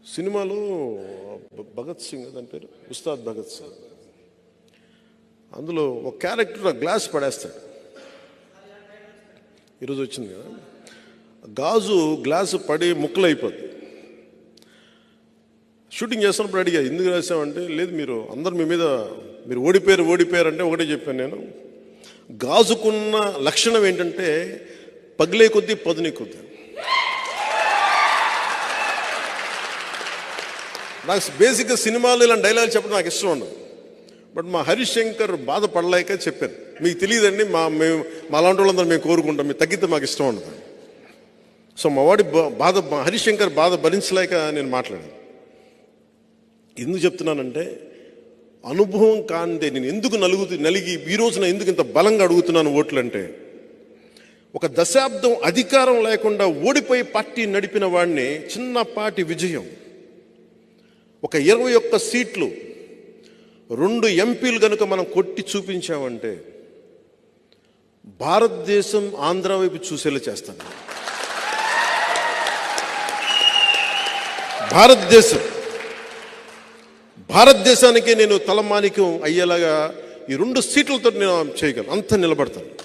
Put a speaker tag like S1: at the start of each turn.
S1: సినిమాలో భగత్ సింగ్ దాని పేరు ఉస్తాద్ భగత్ సింగ్, అందులో ఒక క్యారెక్టర్ గ్లాస్ పడేస్తాడు. ఈరోజు వచ్చింది కదా, గాజు గ్లాసు పడి ముక్కలు అయిపోద్ది. షూటింగ్ చేస్తున్నప్పుడు అడిగా ఎందుకు రాసామంటే, లేదు మీరు అందరు మీ మీద మీరు ఓడిపోయారు అంటే ఒకటే చెప్పాను నేను, గాజుకున్న లక్షణం ఏంటంటే పగిలే కొద్దీ పదునే కొద్దీ. నాకు బేసిక్గా సినిమాలు ఇలాంటి డైలాగ్ చెప్పడం నాకు ఇష్టం ఉండదు. బట్ మా హరీష్ శంకర్ బాధపడలేక చెప్పాను, మీకు తెలియదండి మా లాంటి వాళ్ళందరూ మేము కోరుకుంటాం, మీరు తగ్గితే మాకు ఇష్టం ఉండదు. సో మా వాడి హరీష్ శంకర్ బాధ భరించలేక నేను మాట్లాడాను. ఎందుకు చెప్తున్నానంటే, అనుభవం కాందే నేను ఎందుకు నలిగి ఈ రోజున ఎందుకు ఇంత బలంగా అడుగుతున్నాను ఓట్లు అంటే, ఒక దశాబ్దం అధికారం లేకుండా ఓడిపోయి పార్టీ నడిపిన వాడిని చిన్నపాటి విజయం, ఒక 21 సీట్లు 2 ఎంపీలు కనుక మనం కొట్టి చూపించామంటే భారతదేశం ఆంధ్ర వైపు చూసేలా చేస్తాను. భారతదేశానికి నేను తలమానికం అయ్యేలాగా ఈ 2 సీట్లతో నేను చేయగలను, అంత నిలబడతాను.